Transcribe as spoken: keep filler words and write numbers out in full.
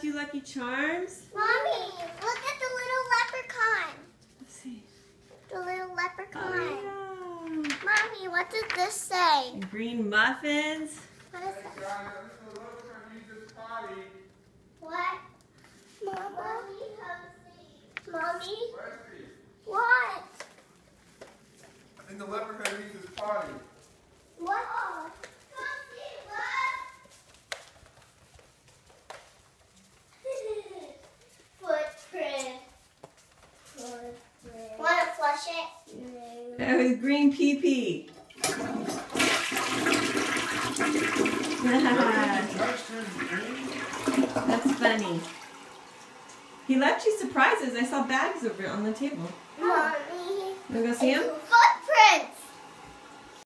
left you Lucky Charms? Mommy, look at the little leprechaun. Let's see. The little leprechaun. Oh, yeah. Mommy, what does this say? And green muffins. What is that? What? Mama? Mommy? What? I think the leprechaun needs his potty. What? Come see what? Footprint. Footprint. Want to flush it? No. That was green pee pee. That's funny. He left you surprises. I saw bags over on the table. Mommy. You want to go see him? Footprint.